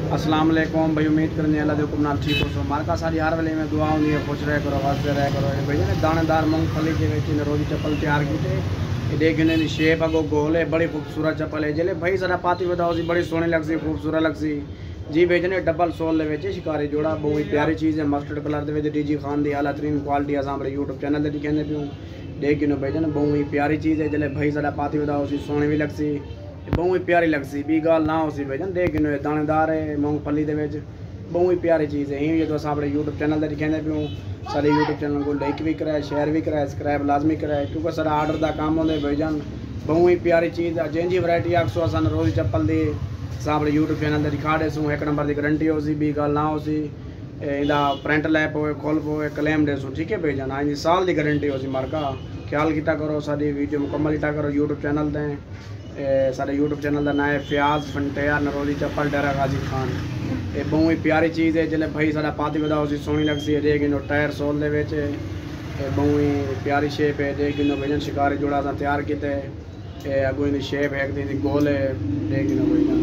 अस्सलाम वालेकुम भाई, उम्मीद करने अल्लाह दे हुक्म नाल ठीक हो। सो मारका सारी हर वेले में दुआ होंदी है, खुश रह करो, हंसते रह करो। भाई ने दानेदार मूंगफली के विच रोजी चप्पल तैयार कीते। देखने की शेप अगो गोल है, बड़ी खूबसूरत चप्पल है। जिले भाई सारा पाती बताओ सी, बड़ी सोहनी लगसी, खूबसूरत लगसी जी। भेजने डबल सोल दे शिकारी जोड़ा, बहुत ही प्यारी चीज़ है। मस्टर्ड कलर के डीजी खान की आला तरीन क्वालिटी अस अपने यूट्यूब चैनल पर दिखाने पियूँ। देख गिनो भेजन बहुत ही प्यारी चीज़ है। जिले भाई सारा पाती बताओ सी, सोहनी भी लगसी, बहुत ही प्यारी लगसी, बी गल ना हो सी भेजन। देख गिनो दानेदार है मूंगफली के बहुत ही प्यारी चीज़ है। यही जो अस अपने यूट्यूब चैनल पर दिखाने पियूँ। सारे यूट्यूब चैनल को लाइक भी कराए, शेयर भी कराए, सब्सक्राइब लाजमी कराए, क्योंकि सारा आर्डर का काम होंगे भाईजान। बहुत ही प्यारी चीज़ है, जिंजी वैरायटी आखसो असन रोज़ चप्पल दी अपने यूट्यूब चैनल पर दिखा देसूँ। एक नंबर की गारंटी हो सी, बी गल ना हो सी। इदा प्रिंट लैप हो, खोल हो, क्लेम देसूँ, ठीक है भाईजान। हाँ जी, साल की गारंटी हो सी। मार्का ख्याल किया करो, सारी वीडियो मुकम्मल इटा करो यूट्यूब चैनल पर। सारे यूट्यूब चैनल का नाम है फयाज फंटेया नरोजी चप्पल डेरा गाजी खान। ये बहुत ही प्यारी चीज़ है। जिले भाई सारा पाती बताओ सी, सोहनी लगसी है। देख गिनो टायर सोल दे विच बहुत ही प्यारी शेप है। देख गिनो भजन शिकारी जोड़ा सा तैयार किए। अगो इनकी शेप है, एक गोल है। देख गिनो भजन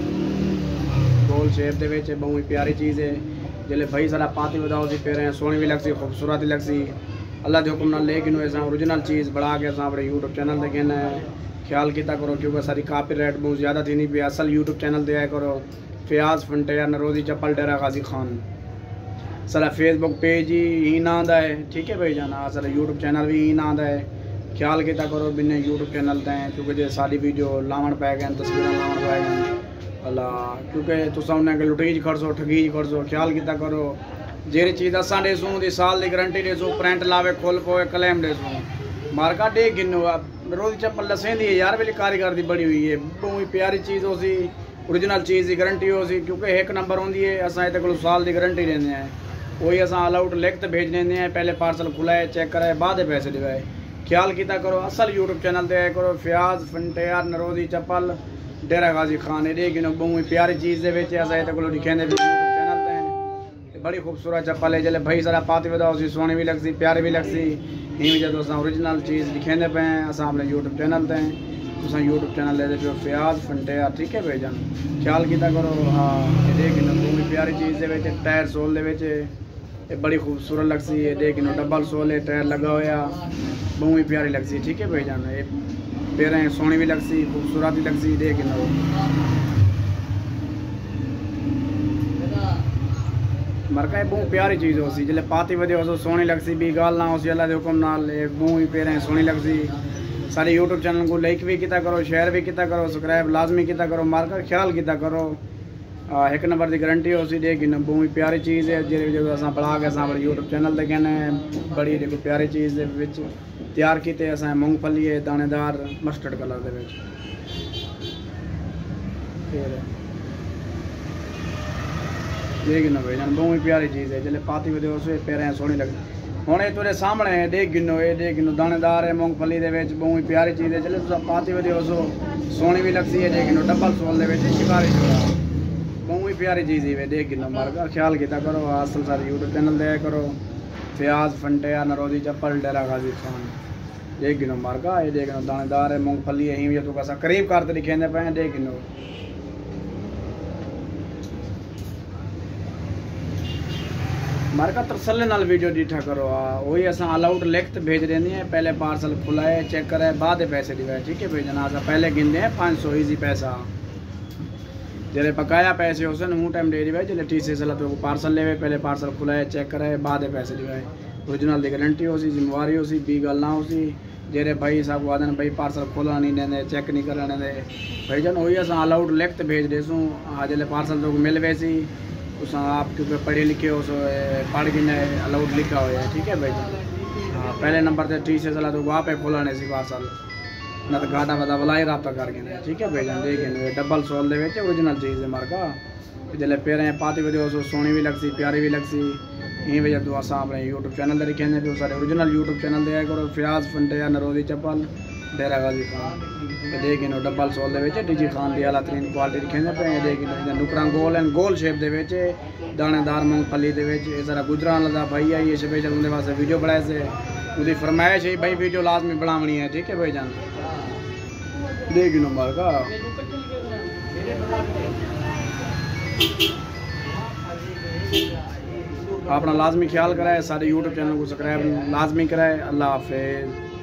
गोल शेप दे विच बहुत ही प्यारी चीज़ है। जिले भाई सारा पाती बताओ सी, फिर सोहनी भी लगसी, खूबसूरत लगसी। अल्लाह के हुक्म नाल ले गिनो ऐसा ओरिजिनल चीज़ बढ़ा के अपने यूट्यूब चैनल पर कहना है। ख्याल किया करो, क्योंकि सारी कॉपीराइट बहुत ज़्यादा थी नहीं पे। असल यूट्यूब चैनल पर आया करो, फयाज फंटेया नरोजी चप्पल डेरा गाजी खान। सारा फेसबुक पेज ही ना है, ठीक है भाई जाना। सारा यूट्यूब चैनल भी ही ना है। ख्याल किया करो बिना यूट्यूब चैनल दें, क्योंकि जो सारी वीडियो लावन पै गए, तस्वीर लावन पै गए अल्लाह, क्योंकि तुम उन्हें लुटीज खड़सो, ठगीज खड़सो। ख्याल किया करो, जी चीज़ असा देसूँ दी साल की गारंटी देसूँ, प्रिंट लावे, खोल पोए, क्लेम देसूँ। मार्का डे गिनो रोज़ चप्पल लसेंदी है यार, वेली कारीगर की बड़ी हुई है। बहुत ही प्यारी चीज़ हो सी, ओरिजिनल चीज़ की गारंटी हो सी, क्योंकि एक नंबर होंगी है। असा ये को साल की गारंटी देने हैं, वही अस ऑल आउट लिख भेज देने हैं। पहले पार्सल खुलाए, चेक कराए, बाद पैसे दिवाए। ख्याल किया करो, असल यूट्यूब चैनल पर आया करो, फयाज फंटेया नरोजी चप्पल डेरा गाजी खान। ये गिनो बहुत ही प्यारी चीज़ के को दिखाने यूट्यूब चैनल पर। बड़ी खूबसूरत चप्पल है। जिले भाई सारा पाती बताओ सी, सोहनी भी लगसी, प्यारी भी लगसी। ही जो अस ओरिजिनल चीज़ दिखाने पे हैं अस अपने यूट्यूब चैनल पर। तुम यूट्यूब चैनल ले पे फयाज फंटेया, ठीक है भाईजान। ख्याल किया करो। हाँ, ये देख गिनो बहुत ही प्यारी चीज़ के टायर सोल दे बड़ी खूबसूरत लगसी है। देख गिनो डबल सोल है, टायर लगा हुआ, बहुत ही प्यारी लगसी, ठीक है भाईजान। ये पैरें सोहनी भी लगसी, खूबसूरत भी लगसी। देख गिनो मरका बहुत प्यारी चीज़ हो सी। जिले पाती वजे हो सोहनी लगसी, भी गल ना हो सी। अल्लाह के हुक्म नाल बहुत ही पैरें सोहनी लगसी। सारे यूट्यूब चैनल को लाइक भी किया करो, शेयर भी किया करो, सब्सक्राइब लाजमी किया करो। मार्का ख्याल किया करो, एक नंबर की गारंटी हो सी। देख गिनो बहुत ही प्यारी चीज़ है। जो अस बढ़ा के अपने यूट्यूब चैनल पर कहने बड़ी देखो प्यारी चीज़ तैयार किए। अस मूंगफली है दानेदार मस्टर्ड कलर के देख गिनो भाईजान बहुत ही प्यारी चीज़ है। जिले पाती वे पैरें सोहनी लगती। हुण ये तुरे सामने है, देख गिनो, ये देख गिनो दानेदार है मूंगफली के बहुत ही प्यारी चीज़ है। जिले पाती वे सोहनी भी लगती है। देख गिनो डबल सोल के शिकारी जोड़ा, बहुत ही प्यारी चीज़ है। देख गिनो मार्का ख्याल किया करो, असल सारे यूट्यूब चैनल दे करो, फयाज फंटेया नरोजी चप्पल डेरा गाजी खान। देख गिनो मार्का, ये देख गिनो दानेदार है मूंगफली है। ही तो कैसा करीब करते दिखेंदे पे। देख गिनो मार्का तसल्ली नाल वीडियो डिठा करो। वही अस ऑल आउट लिख भेज देंगे हैं। पहले पार्सल खुलाए, चेक कराए, बाद पैसे दिवाए, ठीक है भेजना। अस पहले गिनते हैं 500 ईजी पैसा। जिले बकाया पैसे हो मुँह टाइम दे दिवाए। जिले टी सी तो पार्सल ले, पहले पार्सल खुलाए, चेक कराए, बाद पैसे दिवाए। ओरिजिनल की गारंटी हो सी, जिम्मेवारी हो सी, बी गल ना हो सी। जेरे भाई साहब आदन भाई पार्सल खोला नहीं देंगे, चेक नहीं करने दे भाईजान। वही अस ऑल आउट लिख भेज देसूँ। जिले पार्सल तो मिल वैसी उस आप क्योंकि पढ़े लिखे हो सो पढ़ के अलाउड लिखा हुआ है, ठीक है भाई। हाँ, पहले नंबर से टी से चला तो वहाँ पे खोलाने सी पार्सल, ना तो घाटा बता बुला ही रबता करके, ठीक है भाईजान। देखें डबल सोल दे ओरिजिनल चीज़ है मार्का। जिले पैरें पाती वे सोहनी भी लगसी, प्यारी भी लगसी। यही वजह तो अस अपने यूट्यूब चैनल पर लिखे पे सारे ओरिजिनल यूट्यूब चैनल दे करो, फयाज फंटेया नरोजी चप्पल डेरा गाजी खान। देख गिनो डबल सोल दे डीजी खान की आला तरीन क्वालिटी लिखे पे। देख गिनो नुकरा गोल हैं, गोल शेप के दानेदार मूंगफली के सारा गुजरान का भाई आई है स्पेशल उनके वास्ते वीडियो बनाए से। उसकी फरमाइश है भाई वीडियो लाजमी बनावनी है, ठीक है भाई जान। देख गिनो मार्का अपना लाजमी ख्याल कराए, सारे यूट्यूब चैनल को सब्सक्राइब लाजमी कराए। अल्लाह हाफिज़।